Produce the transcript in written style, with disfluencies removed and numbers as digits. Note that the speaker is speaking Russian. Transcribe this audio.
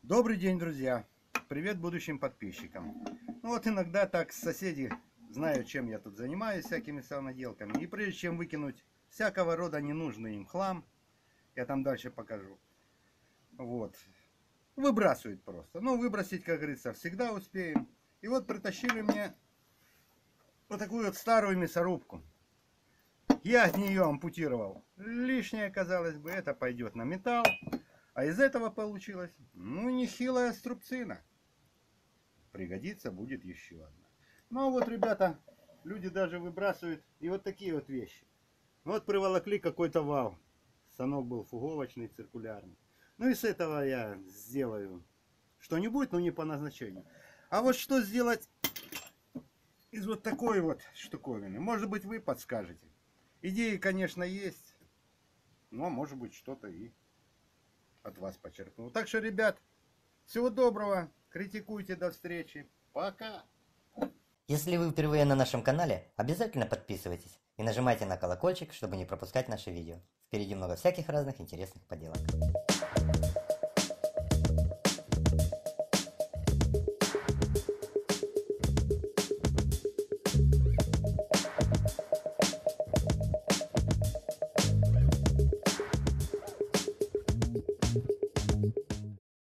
Добрый день, друзья! Привет будущим подписчикам. Ну вот иногда так соседи знают, чем я тут занимаюсь, всякими самоделками. И прежде чем выкинуть всякого рода ненужный им хлам, я там дальше покажу, вот, выбрасывают просто. Ну, выбросить, как говорится, всегда успеем. И вот притащили мне вот такую вот старую мясорубку. Я от нее ампутировал лишнее, казалось бы, это пойдет на металл. А из этого получилась, ну, нехилая струбцина. Пригодится будет еще одна. Ну, а вот, ребята, люди даже выбрасывают и вот такие вот вещи. Вот приволокли какой-то вал. Станок был фуговочный, циркулярный. Ну и с этого я сделаю что-нибудь, но не по назначению. А вот что сделать из вот такой вот штуковины? Может быть, вы подскажете. Идеи, конечно, есть. Но, может быть, что-то и от вас почерпнул. Так что, ребят, всего доброго. Критикуйте, до встречи. Пока. Если вы впервые на нашем канале, обязательно подписывайтесь и нажимайте на колокольчик, чтобы не пропускать наши видео. Впереди много всяких разных интересных поделок.